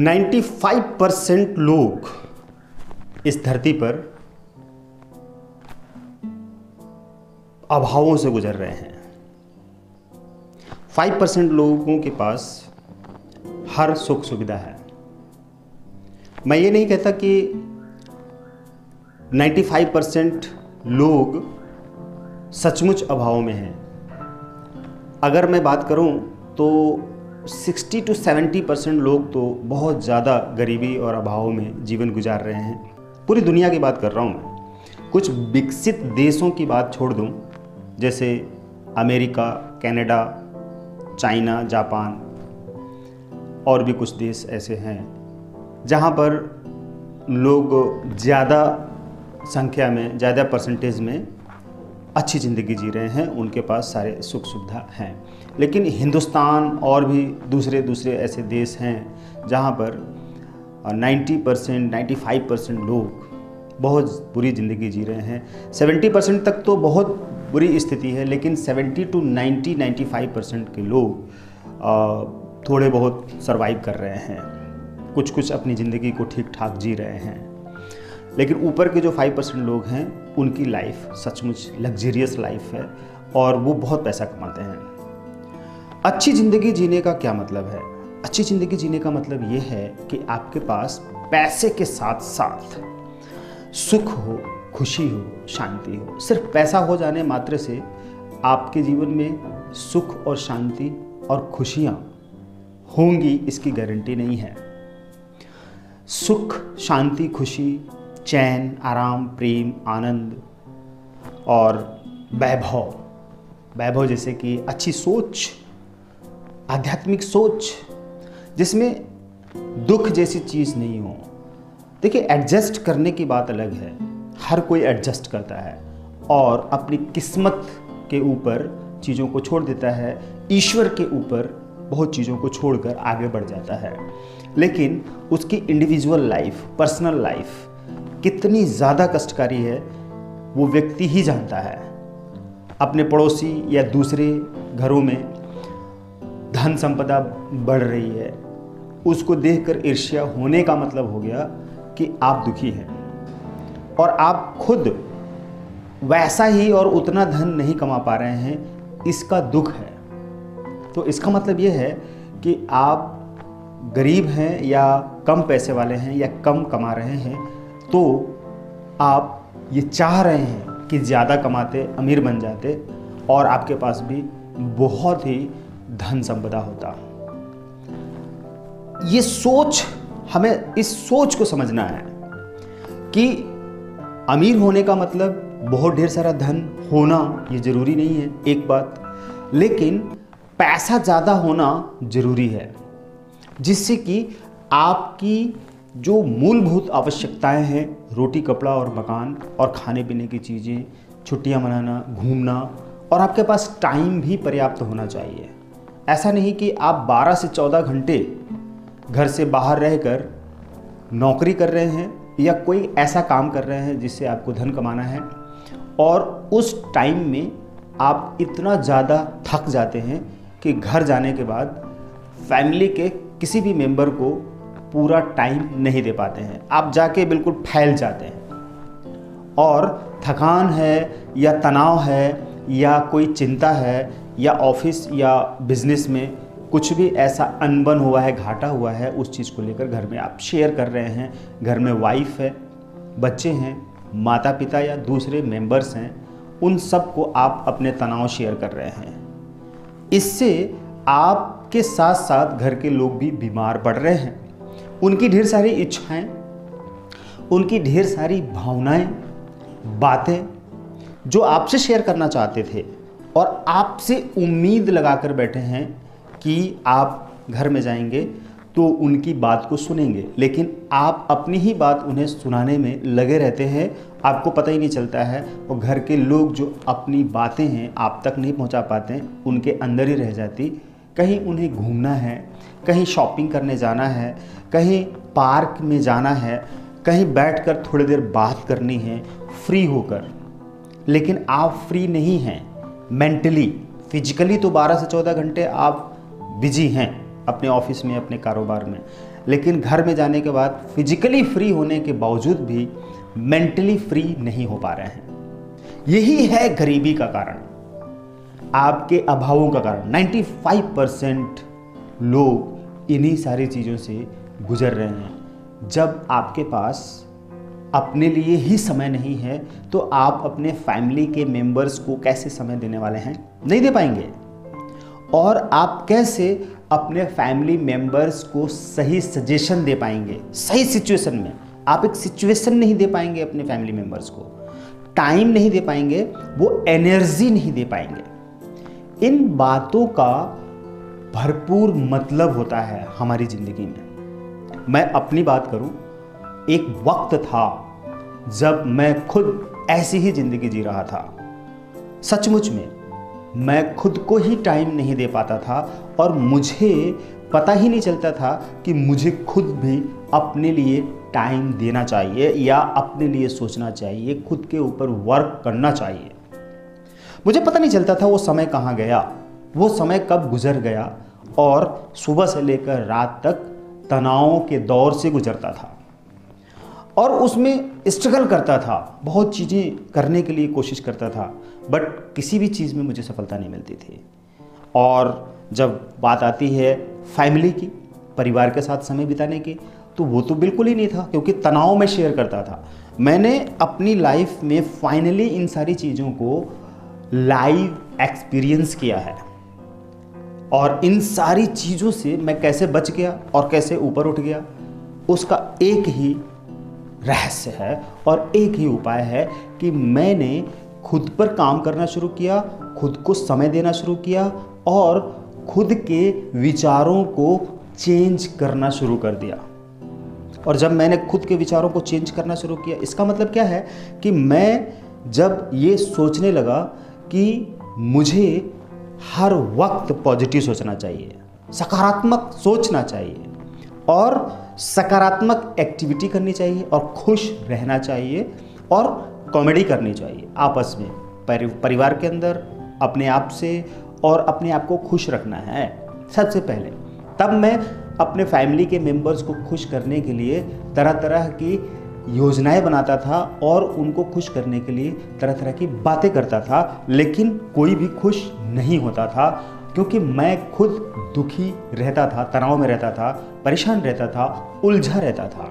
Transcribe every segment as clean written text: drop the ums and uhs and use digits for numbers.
95% लोग इस धरती पर अभावों से गुजर रहे हैं। 5% लोगों के पास हर सुख सुविधा है। मैं ये नहीं कहता कि 95% लोग सचमुच अभाव में हैं। अगर मैं बात करूं तो 60 to 70% लोग तो बहुत ज़्यादा गरीबी और अभाव में जीवन गुजार रहे हैं। पूरी दुनिया की बात कर रहा हूं मैं। कुछ विकसित देशों की बात छोड़ दूं, जैसे अमेरिका, कनाडा, चाइना, जापान और भी कुछ देश ऐसे हैं जहां पर लोग ज़्यादा संख्या में, ज़्यादा परसेंटेज में अच्छी ज़िंदगी जी रहे हैं, उनके पास सारे सुख सुविधा हैं। लेकिन हिंदुस्तान और भी दूसरे ऐसे देश हैं जहां पर 90%, 95% लोग बहुत बुरी ज़िंदगी जी रहे हैं। 70% तक तो बहुत बुरी स्थिति है, लेकिन 70 to 95% के लोग थोड़े बहुत सरवाइव कर रहे हैं, कुछ अपनी ज़िंदगी को ठीक ठाक जी रहे हैं। लेकिन ऊपर के जो 5% लोग हैं, उनकी लाइफ सचमुच लग्जरियस लाइफ है और वो बहुत पैसा कमाते हैं। अच्छी ज़िंदगी जीने का क्या मतलब है? अच्छी ज़िंदगी जीने का मतलब ये है कि आपके पास पैसे के साथ साथ सुख हो, खुशी हो, शांति हो। सिर्फ पैसा हो जाने मात्र से आपके जीवन में सुख और शांति और खुशियाँ होंगी, इसकी गारंटी नहीं है। सुख, शांति, खुशी, चैन, आराम, प्रेम, आनंद और वैभव जैसे कि अच्छी सोच, आध्यात्मिक सोच, जिसमें दुख जैसी चीज़ नहीं हो। देखिए, एडजस्ट करने की बात अलग है। हर कोई एडजस्ट करता है और अपनी किस्मत के ऊपर चीज़ों को छोड़ देता है, ईश्वर के ऊपर बहुत चीज़ों को छोड़कर आगे बढ़ जाता है। लेकिन उसकी इंडिविजुअल लाइफ, पर्सनल लाइफ कितनी ज़्यादा कष्टकारी है, वो व्यक्ति ही जानता है। अपने पड़ोसी या दूसरे घरों में धन संपदा बढ़ रही है, उसको देखकर ईर्ष्या होने का मतलब हो गया कि आप दुखी हैं और आप खुद वैसा ही और उतना धन नहीं कमा पा रहे हैं, इसका दुख है। तो इसका मतलब ये है कि आप गरीब हैं या कम पैसे वाले हैं या कम कमा रहे हैं, तो आप ये चाह रहे हैं कि ज़्यादा कमाते, अमीर बन जाते और आपके पास भी बहुत ही धन संपदा होता। ये सोच, हमें इस सोच को समझना है कि अमीर होने का मतलब बहुत ढेर सारा धन होना ये ज़रूरी नहीं है, एक बात। लेकिन पैसा ज़्यादा होना ज़रूरी है, जिससे कि आपकी जो मूलभूत आवश्यकताएं हैं, रोटी, कपड़ा और मकान और खाने पीने की चीज़ें, छुट्टियां मनाना, घूमना, और आपके पास टाइम भी पर्याप्त होना चाहिए। ऐसा नहीं कि आप 12 से 14 घंटे घर से बाहर रहकर नौकरी कर रहे हैं या कोई ऐसा काम कर रहे हैं जिससे आपको धन कमाना है, और उस टाइम में आप इतना ज़्यादा थक जाते हैं कि घर जाने के बाद फैमिली के किसी भी मेंबर को पूरा टाइम नहीं दे पाते हैं। आप जाके बिल्कुल फैल जाते हैं और थकान है या तनाव है या कोई चिंता है या ऑफिस या बिजनेस में कुछ भी ऐसा अनबन हुआ है, घाटा हुआ है, उस चीज़ को लेकर घर में आप शेयर कर रहे हैं। घर में वाइफ है, बच्चे हैं, माता पिता या दूसरे मेंबर्स हैं, उन सब को आप अपने तनाव शेयर कर रहे हैं। इससे आपके साथ साथ घर के लोग भी बीमार पड़ रहे हैं। उनकी ढेर सारी इच्छाएं, उनकी ढेर सारी भावनाएं, बातें जो आपसे शेयर करना चाहते थे और आपसे उम्मीद लगाकर बैठे हैं कि आप घर में जाएंगे तो उनकी बात को सुनेंगे, लेकिन आप अपनी ही बात उन्हें सुनाने में लगे रहते हैं, आपको पता ही नहीं चलता है। और घर के लोग जो अपनी बातें हैं आप तक नहीं पहुंचा पाते हैं, उनके अंदर ही रह जाती। कहीं उन्हें घूमना है, कहीं शॉपिंग करने जाना है, कहीं पार्क में जाना है, कहीं बैठकर थोड़ी देर बात करनी है फ्री होकर, लेकिन आप फ्री नहीं हैं मेंटली। फिजिकली तो 12 से 14 घंटे आप बिजी हैं अपने ऑफिस में, अपने कारोबार में, लेकिन घर में जाने के बाद फिजिकली फ्री होने के बावजूद भी मेंटली फ्री नहीं हो पा रहे हैं। यही है गरीबी का कारण, आपके अभावों का कारण। 95% लोग इन्हीं सारी चीज़ों से गुजर रहे हैं। जब आपके पास अपने लिए ही समय नहीं है तो आप अपने फैमिली के मेंबर्स को कैसे समय देने वाले हैं? नहीं दे पाएंगे। और आप कैसे अपने फैमिली मेंबर्स को सही सजेशन दे पाएंगे सही सिचुएशन में? आप एक सिचुएशन नहीं दे पाएंगे अपने फैमिली मेंबर्स को, टाइम नहीं दे पाएंगे, वो एनर्जी नहीं दे पाएंगे। इन बातों का भरपूर मतलब होता है हमारी ज़िंदगी में। मैं अपनी बात करूं, एक वक्त था जब मैं खुद ऐसी ही ज़िंदगी जी रहा था। सचमुच में मैं खुद को ही टाइम नहीं दे पाता था और मुझे पता ही नहीं चलता था कि मुझे खुद भी अपने लिए टाइम देना चाहिए या अपने लिए सोचना चाहिए, खुद के ऊपर वर्क करना चाहिए। मुझे पता नहीं चलता था वो समय कहाँ गया, वो समय कब गुजर गया, और सुबह से लेकर रात तक तनावों के दौर से गुजरता था और उसमें स्ट्रगल करता था, बहुत चीज़ें करने के लिए कोशिश करता था, बट किसी भी चीज़ में मुझे सफलता नहीं मिलती थी। और जब बात आती है फैमिली की, परिवार के साथ समय बिताने की, तो वो तो बिल्कुल ही नहीं था, क्योंकि तनाव में शेयर करता था। मैंने अपनी लाइफ में फाइनली इन सारी चीज़ों को लाइव एक्सपीरियंस किया है और इन सारी चीज़ों से मैं कैसे बच गया और कैसे ऊपर उठ गया, उसका एक ही रहस्य है और एक ही उपाय है कि मैंने खुद पर काम करना शुरू किया, खुद को समय देना शुरू किया और खुद के विचारों को चेंज करना शुरू कर दिया। और जब मैंने खुद के विचारों को चेंज करना शुरू किया, इसका मतलब क्या है कि मैं जब ये सोचने लगा कि मुझे हर वक्त पॉजिटिव सोचना चाहिए, सकारात्मक सोचना चाहिए और सकारात्मक एक्टिविटी करनी चाहिए और खुश रहना चाहिए और कॉमेडी करनी चाहिए आपस में, परिवार के अंदर, अपने आप से, और अपने आप को खुश रखना है सबसे पहले। तब मैं अपने फैमिली के मेंबर्स को खुश करने के लिए तरह तरह की योजनाएं बनाता था और उनको खुश करने के लिए तरह तरह की बातें करता था, लेकिन कोई भी खुश नहीं होता था क्योंकि मैं खुद दुखी रहता था, तनाव में रहता था, परेशान रहता था, उलझा रहता था।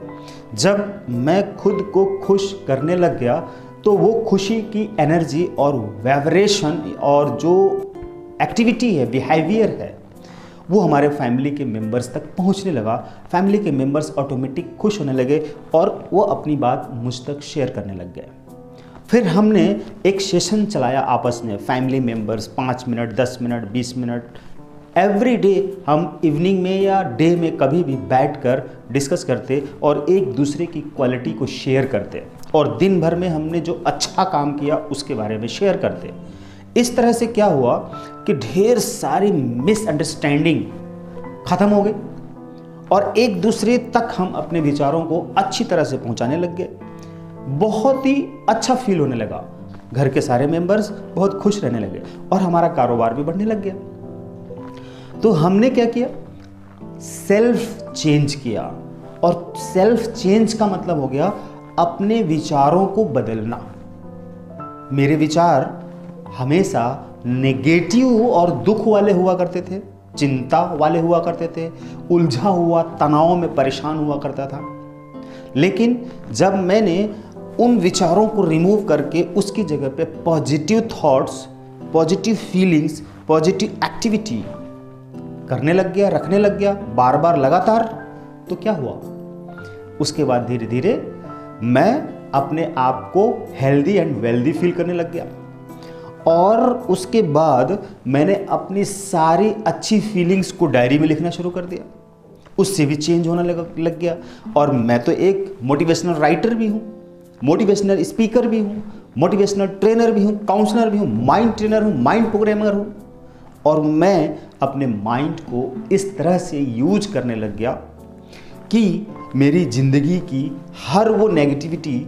जब मैं खुद को खुश करने लग गया तो वो खुशी की एनर्जी और वाइब्रेशन और जो एक्टिविटी है, बिहेवियर है, वो हमारे फैमिली के मेंबर्स तक पहुंचने लगा। फैमिली के मेंबर्स ऑटोमेटिक खुश होने लगे और वो अपनी बात मुझ तक शेयर करने लग गए। फिर हमने एक सेशन चलाया आपस में, family members 5 minute, 10 minute, 20 minute, every day हम इवनिंग में या डे में कभी भी बैठकर डिस्कस करते और एक दूसरे की क्वालिटी को शेयर करते और दिन भर में हमने जो अच्छा काम किया उसके बारे में शेयर करते। इस तरह से क्या हुआ कि ढेर सारी मिसअंडरस्टैंडिंग खत्म हो गई और एक दूसरे तक हम अपने विचारों को अच्छी तरह से पहुंचाने लग गए। बहुत ही अच्छा फील होने लगा, घर के सारे मेंबर्स बहुत खुश रहने लगे और हमारा कारोबार भी बढ़ने लग गया। तो हमने क्या किया, सेल्फ चेंज किया, और सेल्फ चेंज का मतलब हो गया अपने विचारों को बदलना। मेरे विचार हमेशा नेगेटिव और दुख वाले हुआ करते थे, चिंता वाले हुआ करते थे, उलझा हुआ, तनाव में परेशान हुआ करता था। लेकिन जब मैंने उन विचारों को रिमूव करके उसकी जगह पे positive thoughts, positive feelings, positive activity करने लग गया, रखने लग गया बार बार लगातार, तो क्या हुआ, उसके बाद धीरे धीरे मैं अपने आप को हेल्दी एंड वेल्दी फील करने लग गया। और उसके बाद मैंने अपनी सारी अच्छी फीलिंग्स को डायरी में लिखना शुरू कर दिया, उससे भी चेंज होने लग गया। और मैं तो एक मोटिवेशनल राइटर भी हूँ, मोटिवेशनल स्पीकर भी हूँ, मोटिवेशनल ट्रेनर भी हूँ, काउंसलर भी हूँ, माइंड ट्रेनर हूँ, माइंड प्रोग्रामर हूँ। और मैं अपने माइंड को इस तरह से यूज करने लग गया कि मेरी ज़िंदगी की हर वो नेगेटिविटी,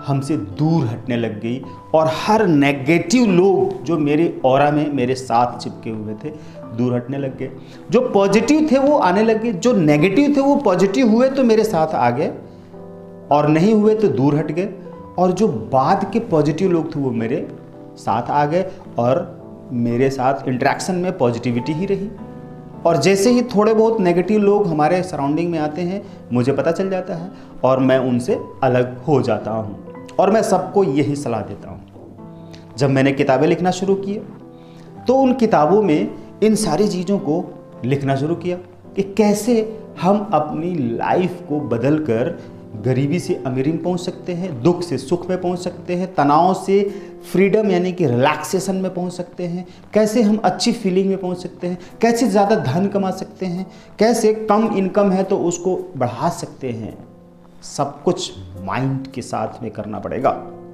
हमसे दूर हटने लग गई और हर नेगेटिव लोग जो मेरे ऑरा में मेरे साथ चिपके हुए थे दूर हटने लग गए। जो पॉजिटिव थे वो आने लग गए, जो नेगेटिव थे वो पॉजिटिव हुए तो मेरे साथ आ गए और नहीं हुए तो दूर हट गए, और जो बाद के पॉजिटिव लोग थे वो मेरे साथ आ गए और मेरे साथ इंटरेक्शन में पॉजिटिविटी ही रही। और जैसे ही थोड़े बहुत नेगेटिव लोग हमारे सराउंडिंग में आते हैं मुझे पता चल जाता है और मैं उनसे अलग हो जाता हूँ। और मैं सबको यही सलाह देता हूँ। जब मैंने किताबें लिखना शुरू किए तो उन किताबों में इन सारी चीज़ों को लिखना शुरू किया कि कैसे हम अपनी लाइफ को बदल कर गरीबी से अमीरी में पहुंच सकते हैं, दुख से सुख में पहुंच सकते हैं, तनाव से फ्रीडम यानी कि रिलैक्सेशन में पहुंच सकते हैं, कैसे हम अच्छी फीलिंग में पहुंच सकते हैं, कैसे ज़्यादा धन कमा सकते हैं, कैसे कम इनकम है तो उसको बढ़ा सकते हैं। सब कुछ माइंड के साथ में करना पड़ेगा।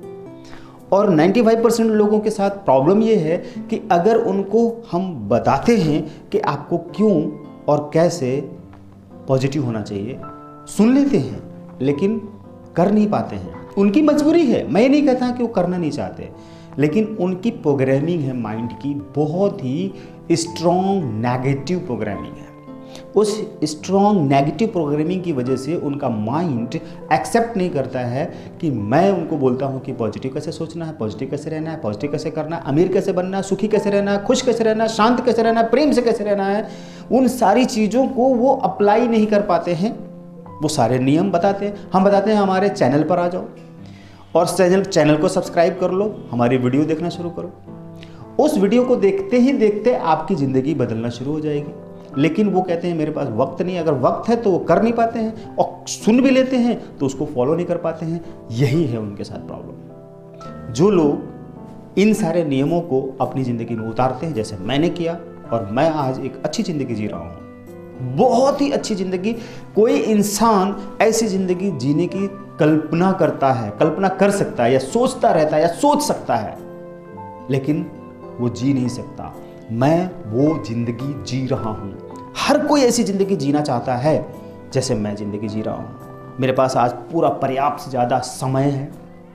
और 95% लोगों के साथ प्रॉब्लम ये है कि अगर उनको हम बताते हैं कि आपको क्यों और कैसे पॉजिटिव होना चाहिए, सुन लेते हैं लेकिन कर नहीं पाते हैं। उनकी मजबूरी है, मैं ये नहीं कहता कि वो करना नहीं चाहते, लेकिन उनकी प्रोग्रामिंग है माइंड की बहुत ही स्ट्रॉन्ग नेगेटिव प्रोग्रामिंग है। उस स्ट्रॉन्ग नेगेटिव प्रोग्रामिंग की वजह से उनका माइंड एक्सेप्ट नहीं करता है कि मैं उनको बोलता हूँ कि पॉजिटिव कैसे सोचना है, पॉजिटिव कैसे रहना है, पॉजिटिव कैसे करना है, अमीर कैसे बनना है, सुखी कैसे रहना है, खुश कैसे रहना है, शांत कैसे रहना है, प्रेम से कैसे रहना है। उन सारी चीज़ों को वो अप्लाई नहीं कर पाते हैं। वो सारे नियम बताते हैं, हम बताते हैं हमारे चैनल पर आ जाओ और चैनल को सब्सक्राइब कर लो, हमारी वीडियो देखना शुरू करो। उस वीडियो को देखते ही देखते आपकी ज़िंदगी बदलना शुरू हो जाएगी। लेकिन वो कहते हैं मेरे पास वक्त नहीं। अगर वक्त है तो वो कर नहीं पाते हैं, और सुन भी लेते हैं तो उसको फॉलो नहीं कर पाते हैं। यही है उनके साथ प्रॉब्लम। जो लोग इन सारे नियमों को अपनी ज़िंदगी में उतारते हैं जैसे मैंने किया, और मैं आज एक अच्छी ज़िंदगी जी रहा हूँ, बहुत ही अच्छी ज़िंदगी। कोई इंसान ऐसी ज़िंदगी जीने की कल्पना करता है, कल्पना कर सकता है या सोचता रहता है या सोच सकता है, लेकिन वो जी नहीं सकता। मैं वो ज़िंदगी जी रहा हूँ। हर कोई ऐसी ज़िंदगी जीना चाहता है जैसे मैं ज़िंदगी जी रहा हूँ। मेरे पास आज पूरा पर्याप्त से ज़्यादा समय है,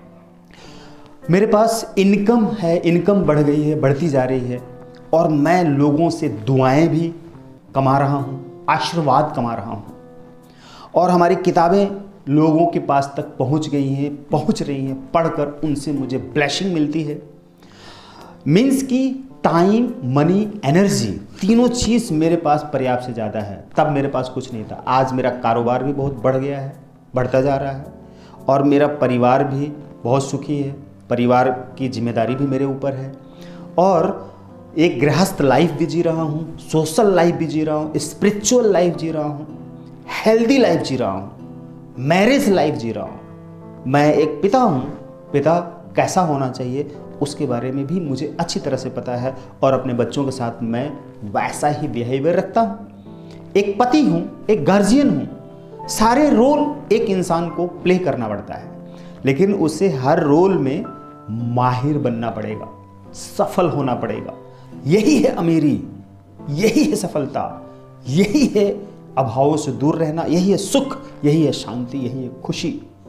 मेरे पास इनकम है, इनकम बढ़ गई है, बढ़ती जा रही है, और मैं लोगों से दुआएं भी कमा रहा हूँ, आशीर्वाद कमा रहा हूँ, और हमारी किताबें लोगों के पास तक पहुँच गई हैं, पहुँच रही हैं। पढ़कर उनसे मुझे ब्लेसिंग मिलती है। मीन्स की टाइम, मनी, एनर्जी, तीनों चीज़ मेरे पास पर्याप्त से ज़्यादा है। तब मेरे पास कुछ नहीं था। आज मेरा कारोबार भी बहुत बढ़ गया है, बढ़ता जा रहा है, और मेरा परिवार भी बहुत सुखी है। परिवार की जिम्मेदारी भी मेरे ऊपर है, और एक गृहस्थ लाइफ भी जी रहा हूँ, सोशल लाइफ भी जी रहा हूँ, स्पिरिचुअल लाइफ जी रहा हूँ, हेल्दी लाइफ जी रहा हूँ, मैरिज लाइफ जी रहा हूँ। मैं एक पिता हूँ। पिता कैसा होना चाहिए उसके बारे में भी मुझे अच्छी तरह से पता है, और अपने बच्चों के साथ मैं वैसा ही बिहेवियर रखता हूँ। एक पति हूँ, एक गार्जियन हूँ। सारे रोल एक इंसान को प्ले करना पड़ता है, लेकिन उसे हर रोल में माहिर बनना पड़ेगा, सफल होना पड़ेगा। यही है अमीरी, यही है सफलता, यही है अभावों से दूर रहना, यही है सुख, यही है शांति, यही है खुशी।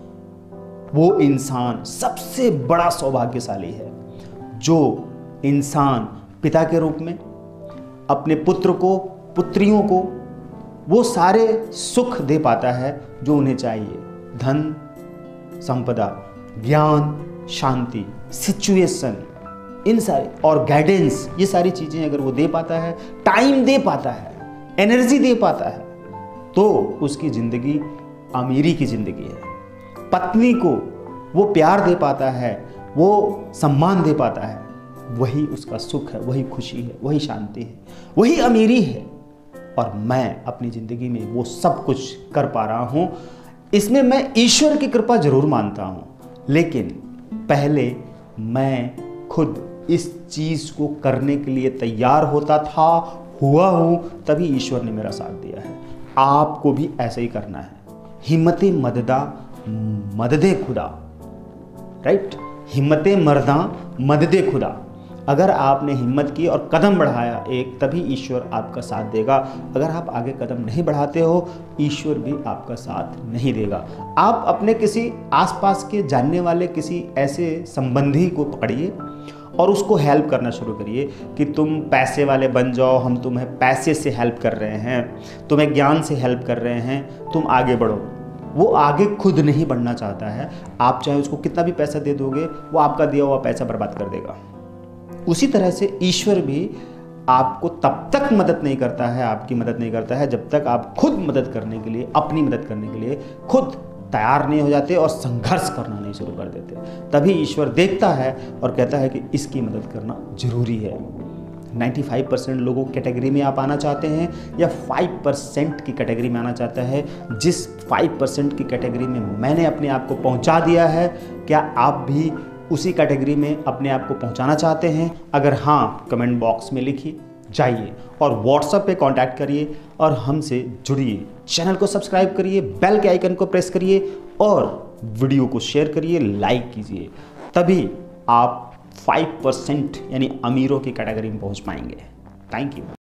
वो इंसान सबसे बड़ा सौभाग्यशाली है जो इंसान पिता के रूप में अपने पुत्र को, पुत्रियों को वो सारे सुख दे पाता है जो उन्हें चाहिए। धन, संपदा, ज्ञान, शांति, सिचुएशन, इन सारी और गाइडेंस, ये सारी चीज़ें अगर वो दे पाता है, टाइम दे पाता है, एनर्जी दे पाता है, तो उसकी ज़िंदगी अमीरी की ज़िंदगी है। पत्नी को वो प्यार दे पाता है, वो सम्मान दे पाता है, वही उसका सुख है, वही खुशी है, वही शांति है, वही अमीरी है। और मैं अपनी ज़िंदगी में वो सब कुछ कर पा रहा हूँ। इसमें मैं ईश्वर की कृपा जरूर मानता हूँ, लेकिन पहले मैं खुद इस चीज़ को करने के लिए तैयार होता था, हुआ हूँ, तभी ईश्वर ने मेरा साथ दिया है। आपको भी ऐसे ही करना है। हिम्मते मददा मददे खुदा, राइट? हिम्मते मर्दा मददे खुदा। अगर आपने हिम्मत की और कदम बढ़ाया एक, तभी ईश्वर आपका साथ देगा। अगर आप आगे कदम नहीं बढ़ाते हो, ईश्वर भी आपका साथ नहीं देगा। आप अपने किसी आसपास के जानने वाले किसी ऐसे संबंधी को पकड़िए और उसको हेल्प करना शुरू करिए कि तुम पैसे वाले बन जाओ, हम तुम्हें पैसे से हेल्प कर रहे हैं, तुम्हें ज्ञान से हेल्प कर रहे हैं, तुम आगे बढ़ो। वो आगे खुद नहीं बढ़ना चाहता है, आप चाहे उसको कितना भी पैसा दे दोगे, वो आपका दिया हुआ पैसा बर्बाद कर देगा। उसी तरह से ईश्वर भी आपको तब तक मदद नहीं करता है, आपकी मदद नहीं करता है, जब तक आप खुद मदद करने के लिए, अपनी मदद करने के लिए खुद तैयार नहीं हो जाते और संघर्ष करना नहीं शुरू कर देते। तभी ईश्वर देखता है और कहता है कि इसकी मदद करना जरूरी है। 95% लोगों की कैटेगरी में आप आना चाहते हैं या 5% की कैटेगरी में आना चाहता है? जिस 5% की कैटेगरी में मैंने अपने आप को पहुंचा दिया है, क्या आप भी उसी कैटेगरी में अपने आप को पहुंचाना चाहते हैं? अगर हाँ, कमेंट बॉक्स में लिखिए, जाइए और व्हाट्सएप पे कांटेक्ट करिए और हमसे जुड़िए। चैनल को सब्सक्राइब करिए, बेल के आइकन को प्रेस करिए और वीडियो को शेयर करिए, लाइक कीजिए। तभी आप 5% यानी अमीरों की कैटेगरी में पहुंच पाएंगे। Thank you.